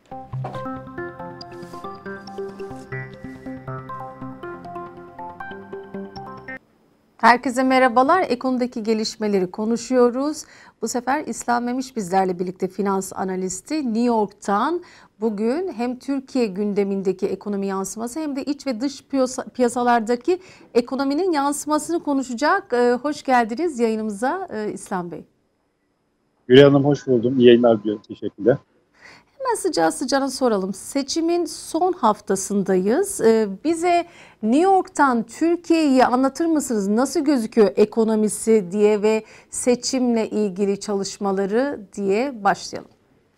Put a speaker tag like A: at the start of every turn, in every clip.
A: Herkese merhabalar. Ekonomideki gelişmeleri konuşuyoruz. Bu sefer İslam Memiş bizlerle birlikte, finans analisti New York'tan. Bugün hem Türkiye gündemindeki ekonomi yansıması hem de iç ve dış piyasalardaki ekonominin yansımasını konuşacak. Hoş geldiniz yayınımıza İslam Bey.
B: Gülay Hanım, hoş buldum. İyi yayınlar diliyorum. Teşekkürler.
A: Hemen sıcağı sıcağına soralım. Seçimin son haftasındayız. Bize New York'tan Türkiye'yi anlatır mısınız? Nasıl gözüküyor ekonomisi diye ve seçimle ilgili çalışmaları diye başlayalım.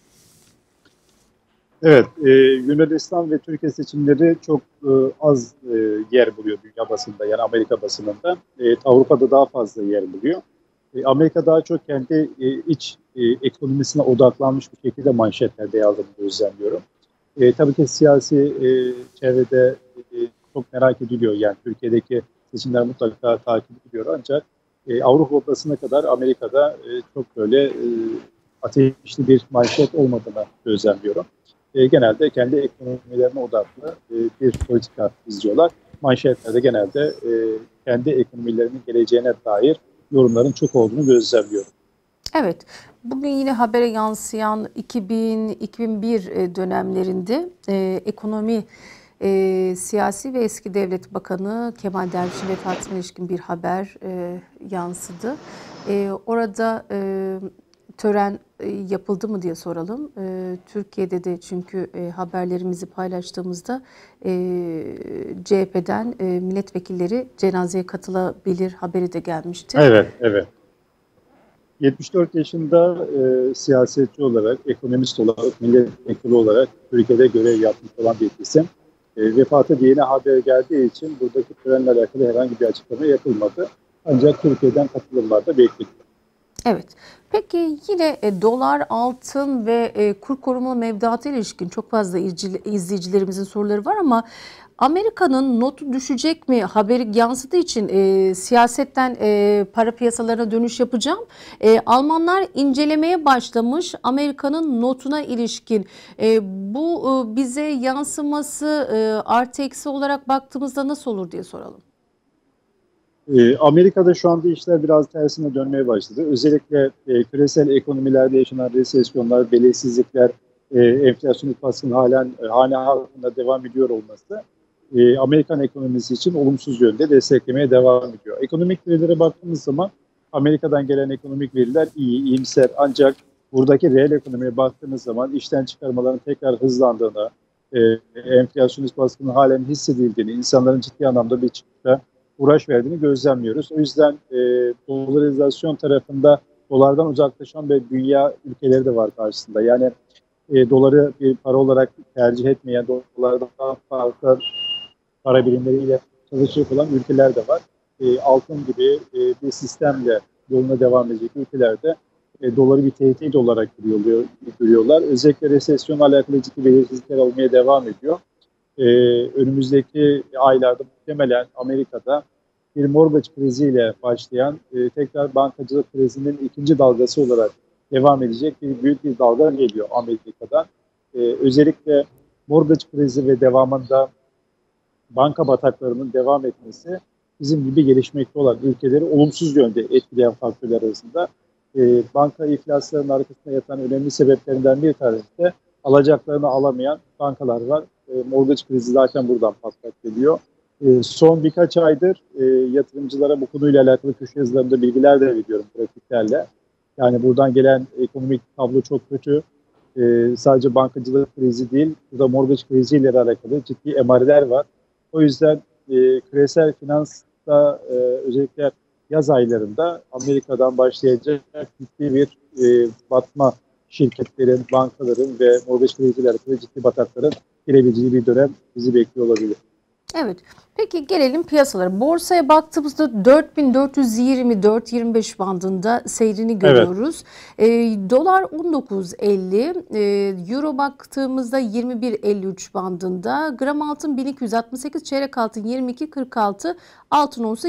B: Evet, Yunanistan ve Türkiye seçimleri çok az yer buluyor dünya basında, yani Amerika basınında. Avrupa'da daha fazla yer buluyor. Amerika daha çok kendi iç ekonomisine odaklanmış bir şekilde manşetlerde yer aldığını gözlemliyorum. Tabii ki siyasi çevrede çok merak ediliyor. Yani Türkiye'deki seçimler mutlaka takip ediliyor, ancak Avrupa basına kadar Amerika'da çok böyle ateşli bir manşet olmadığını gözlemliyorum. Genelde kendi ekonomilerine odaklı bir politika izliyorlar. Manşetlerde genelde kendi ekonomilerinin geleceğine dair yorumların çok olduğunu gözlemliyorum.
A: Evet, bugün yine habere yansıyan 2000-2001 dönemlerinde ekonomi, siyasi ve eski devlet bakanı Kemal Derviş'in vefatına ilişkin bir haber yansıdı. Orada tören yapıldı mı diye soralım. Türkiye'de de çünkü haberlerimizi paylaştığımızda CHP'den milletvekilleri cenazeye katılabilir haberi de gelmişti.
B: Evet, evet. 74 yaşında siyasetçi olarak, ekonomist olarak, milletvekili olarak Türkiye'de görev yapmış olan bir isim. Vefatı diye haber geldiği için buradaki törenle alakalı herhangi bir açıklama yapılmadı. Ancak Türkiye'den katılımlar da bekleniyor.
A: Evet. Peki yine dolar, altın ve kur korumalı mevduata ilişkin çok fazla izleyicilerimizin soruları var ama Amerika'nın notu düşecek mi haberi yansıdığı için siyasetten para piyasalarına dönüş yapacağım. Almanlar incelemeye başlamış Amerika'nın notuna ilişkin. Bu bize yansıması artı eksi olarak baktığımızda nasıl olur diye soralım.
B: Amerika'da şu anda işler biraz tersine dönmeye başladı. Özellikle küresel ekonomilerde yaşanan resesyonlar, belirsizlikler, enflasyonist baskının halen hane halkında devam ediyor olması Amerikan ekonomisi için olumsuz yönde desteklemeye devam ediyor. Ekonomik verilere baktığımız zaman Amerika'dan gelen ekonomik veriler iyi, iyimser, ancak buradaki reel ekonomiye baktığımız zaman işten çıkarmaların tekrar hızlandığını, enflasyonist baskının halen hissedildiğini, insanların ciddi anlamda bir çıkışa uğraş verdiğini gözlemliyoruz. O yüzden dolarizasyon tarafında dolardan uzaklaşan ve dünya ülkeleri de var karşısında. Yani doları bir para olarak tercih etmeyen, dolardan daha farklı para birimleriyle çalışacak olan ülkeler de var. Altın gibi bir sistemle yoluna devam edecek ülkelerde doları bir tehdit olarak görüyorlar. Özellikle resesyonla alakalı ciddi belirsizlikler olmaya devam ediyor. Önümüzdeki aylarda muhtemelen Amerika'da bir mortgage kriziyle başlayan tekrar bankacılık krizinin ikinci dalgası olarak devam edecek büyük bir dalga geliyor Amerika'dan. Özellikle mortgage krizi ve devamında banka bataklarının devam etmesi bizim gibi gelişmekte olan ülkeleri olumsuz yönde etkileyen faktörler arasında. Banka iflaslarının arkasında yatan önemli sebeplerinden bir tanesi de alacaklarını alamayan bankalar var. Mortgage krizi zaten buradan patlak geliyor. Son birkaç aydır yatırımcılara bu konuyla alakalı köşe yazılarında bilgiler de veriyorum grafiklerle. Yani buradan gelen ekonomik tablo çok kötü. Sadece bankacılık krizi değil, burada mortgage kriziyle alakalı ciddi emareler var. O yüzden küresel finansta özellikle yaz aylarında Amerika'dan başlayacak ciddi bir batma, şirketlerin, bankaların ve mortgage kriziyle alakalı ciddi batakların girebileceği bir dönem bizi bekliyor olabilir.
A: Evet. Peki gelelim piyasalara. Borsaya baktığımızda 4424-25 bandında seyrini
B: Evet,
A: görüyoruz. Dolar 19.50, euro baktığımızda 21.53 bandında, gram altın 1268, çeyrek altın 22.46, altın onsu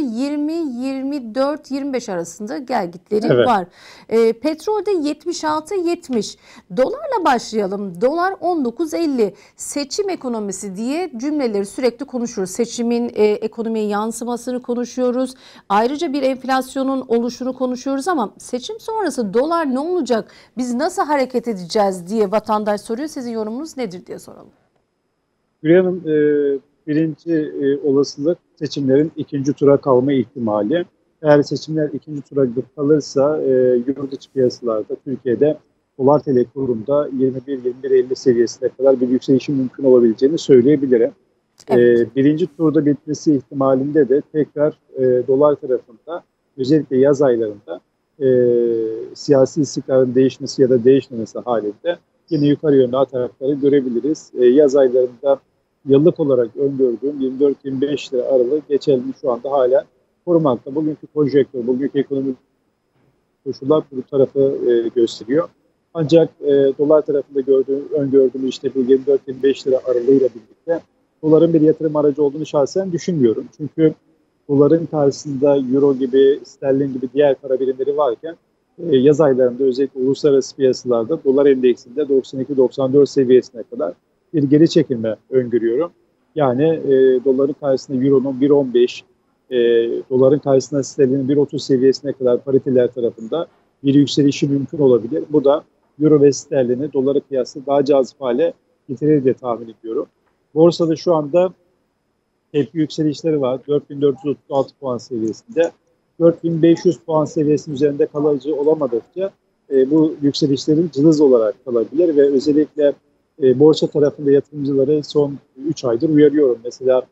A: 20-24-25 arasında gelgitleri
B: evet.
A: var. Petrolde 76-70. Dolarla başlayalım. Dolar 19.50. Seçim ekonomisi diye cümleleri sürekli konuşuyoruz. Seçimin ekonomiye yansımasını konuşuyoruz. Ayrıca bir enflasyonun oluşunu konuşuyoruz ama seçim sonrası dolar ne olacak? Biz nasıl hareket edeceğiz diye vatandaş soruyor. Sizin yorumunuz nedir diye soralım.
B: Gülay Hanım, birinci olasılık seçimlerin ikinci tura kalma ihtimali. Eğer seçimler ikinci tura kalırsa yurt içi piyasalarda Türkiye'de dolar TL kurunda 21-21.50 seviyesine kadar bir yükselişin mümkün olabileceğini söyleyebilirim.
A: Evet.
B: Birinci turda bitmesi ihtimalinde de tekrar dolar tarafında özellikle yaz aylarında e, siyasi istikrarın değişmesi ya da değişmemesi halinde yine yukarı yönlü atakları görebiliriz. Yaz aylarında yıllık olarak öngördüğüm 24-25 lira aralığı geçerli şu anda hala korumakta. Bugünkü konjonktür, bugünkü ekonomik koşullar bu tarafı gösteriyor. Ancak dolar tarafında öngördüğüm işte bu 24-25 lira aralığıyla birlikte doların bir yatırım aracı olduğunu şahsen düşünmüyorum. Çünkü doların karşısında euro gibi, sterlin gibi diğer para birimleri varken yaz aylarında özellikle uluslararası piyasalarda dolar endeksinde 92-94 seviyesine kadar bir geri çekilme öngörüyorum. Yani doların karşısında euronun 1.15, doların karşısında sterlinin 1.30 seviyesine kadar pariteler tarafında bir yükselişi mümkün olabilir. Bu da euro ve sterlini dolara kıyasla daha cazip hale getirir diye tahmin ediyorum. Borsada şu anda tepki yükselişleri var. 4436 puan seviyesinde. 4500 puan seviyesinin üzerinde kalıcı olamadıkça bu yükselişlerin cılız olarak kalabilir ve özellikle borsa tarafında yatırımcıları son 3 aydır uyarıyorum. Mesela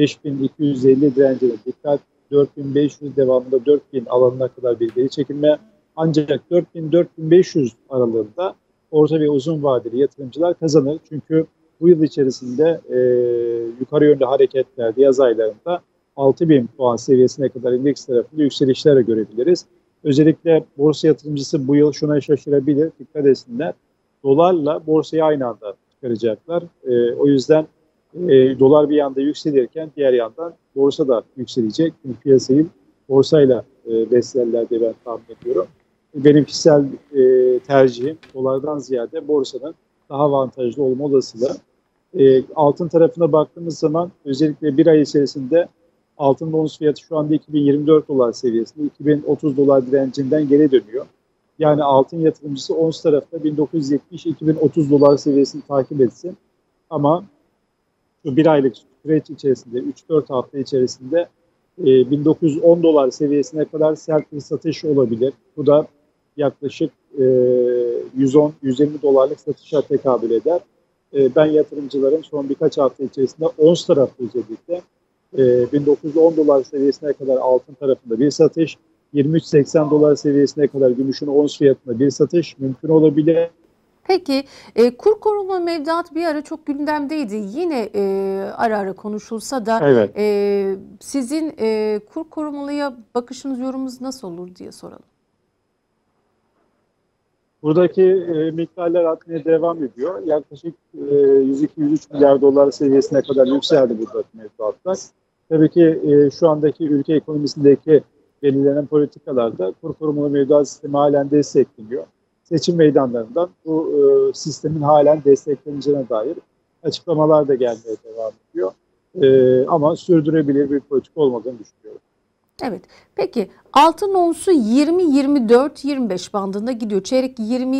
B: 5250 direncine dikkat, 4500 devamında 4000 alanına kadar bir geri çekilme. Ancak 4000-4500 aralığında orta ve uzun vadeli yatırımcılar kazanır. Çünkü bu yıl içerisinde yukarı yönlü hareketlerde yaz aylarında 6000 puan seviyesine kadar endeks tarafında yükselişler görebiliriz. Özellikle borsa yatırımcısı bu yıl şuna şaşırabilir, dikkat etsinler. Dolarla borsayı aynı anda çıkaracaklar. O yüzden dolar bir yanda yükselirken diğer yandan borsa da yükselecek. Çünkü piyasayı borsayla beslerler diye ben tahmin ediyorum. Benim kişisel tercihim dolardan ziyade borsanın daha avantajlı olma olasılığı. Altın tarafına baktığımız zaman özellikle bir ay içerisinde altın ons fiyatı şu anda 2024 dolar seviyesinde, 2030 dolar direncinden geri dönüyor. Yani altın yatırımcısı ons tarafta 1970-2030 dolar seviyesini takip etsin. Ama şu bir aylık süreç içerisinde, 3-4 hafta içerisinde 1910 dolar seviyesine kadar sert bir satış olabilir. Bu da yaklaşık 110-120 dolarlık satışa tekabül eder. Ben yatırımcıların son birkaç hafta içerisinde ons tarafı özellikle 1910 dolar seviyesine kadar altın tarafında bir satış, 23.80 dolar seviyesine kadar gümüşün ons fiyatında bir satış mümkün olabilir.
A: Peki kur koruma mevduat bir ara çok gündemdeydi. Yine ara ara konuşulsa da
B: Evet.
A: sizin kur korumalıya bakışınız, yorumunuz nasıl olur diye soralım.
B: Buradaki miktarlar artmaya devam ediyor. Yaklaşık 102-103 milyar dolar seviyesine kadar yükseldi buradaki mevduatlar. Tabii ki şu andaki ülke ekonomisindeki belirlenen politikalarda kur korumalı mevduat sistemi halen destekleniyor. Seçim meydanlarından bu sistemin halen destekleneceğine dair açıklamalar da gelmeye devam ediyor. Ama sürdürebilir bir politika olmadığını düşünüyorum.
A: Evet. Peki altın onsu 20-24-25 bandında gidiyor. Çeyrek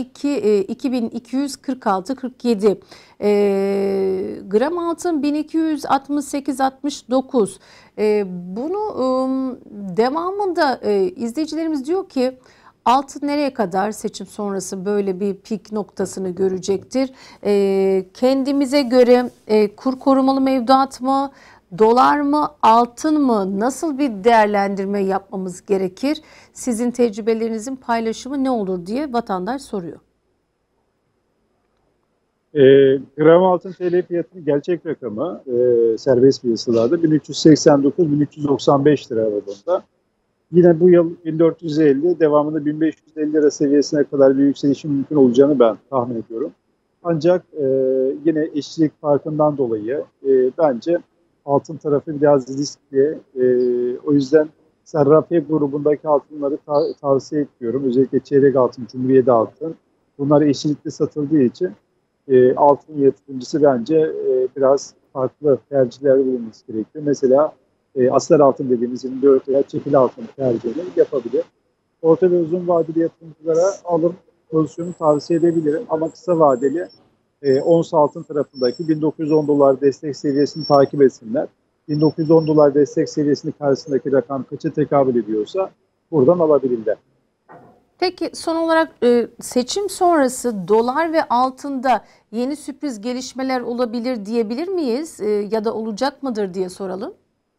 A: 22.246-47. Gram altın 1268-69. Bunu devamında izleyicilerimiz diyor ki altın nereye kadar seçim sonrası böyle bir pik noktasını görecektir? Kendimize göre kur korumalı mevduat mı? Dolar mı, altın mı? Nasıl bir değerlendirme yapmamız gerekir? Sizin tecrübelerinizin paylaşımı ne olur diye vatandaş soruyor.
B: Gram altın TL fiyatının gerçek rakamı serbest piyasalarda 1389-1395 lira aralığında. Yine bu yıl 1450, devamında 1550 lira seviyesine kadar bir yükselişin mümkün olacağını ben tahmin ediyorum. Ancak yine eşlik farkından dolayı bence altın tarafı biraz riskli. O yüzden Serrafe grubundaki altınları tavsiye etmiyorum. Özellikle çeyrek altın, cumhuriyet altın. Bunlar eşlikli satıldığı için altın yatırımcısı bence biraz farklı tercihlerde bulunması gerekiyor. Mesela astar altın dediğimiz 24 lira çekili altın tercihini yapabilir. Orta ve uzun vadeli yatırımcılara alım pozisyonu tavsiye edebilirim. Ama kısa vadeli ons altın tarafındaki 1910 dolar destek seviyesini takip etsinler. 1910 dolar destek seviyesinin karşısındaki rakam kaça tekabül ediyorsa buradan alabilirler.
A: Peki son olarak seçim sonrası dolar ve altında yeni sürpriz gelişmeler olabilir diyebilir miyiz? Ya da olacak mıdır diye soralım.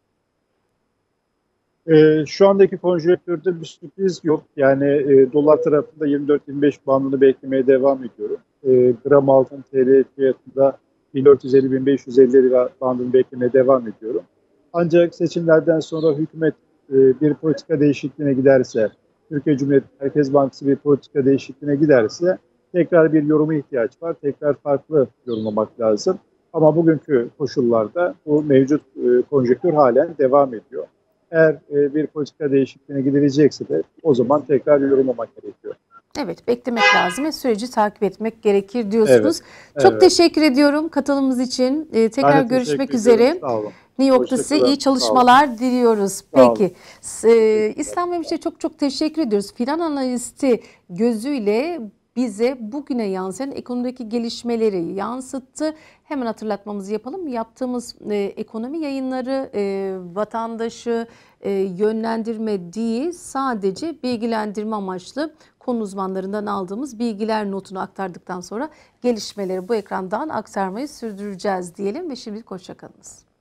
B: Şu andaki konjonktürde bir sürpriz yok. Yani dolar tarafında 24-25 bandını beklemeye devam ediyorum. Gram altın TL fiyatında 1450-1550 lira bandını beklemeye devam ediyorum. Ancak seçimlerden sonra hükümet bir politika değişikliğine giderse, Türkiye Cumhuriyeti Merkez Bankası bir politika değişikliğine giderse tekrar bir yoruma ihtiyaç var. Tekrar farklı yorumlamak lazım. Ama bugünkü koşullarda bu mevcut konjonktür halen devam ediyor. Eğer bir politika değişikliğine gidilecekse de o zaman tekrar yorumlamak gerekiyor.
A: Evet, beklemek lazım ve süreci takip etmek gerekir diyorsunuz.
B: Evet,
A: Çok
B: evet.
A: teşekkür ediyorum katılımınız için. Tekrar
B: Ben de
A: görüşmek
B: teşekkür ediyorum.
A: üzere.
B: Sağ olun.
A: New York'ta
B: Hoşça
A: size
B: kalın.
A: iyi
B: Sağ olun.
A: çalışmalar diliyoruz.
B: Sağ olun.
A: Peki, İslam Memiş'e çok çok teşekkür ediyoruz. Filan analisti gözüyle bize bugüne yansıyan ekonomideki gelişmeleri yansıttı. Hemen hatırlatmamızı yapalım. Yaptığımız ekonomi yayınları vatandaşı yönlendirme değil, sadece bilgilendirme amaçlı konu uzmanlarından aldığımız bilgiler notunu aktardıktan sonra gelişmeleri bu ekrandan aktarmayı sürdüreceğiz diyelim ve şimdilik hoşça kalınız.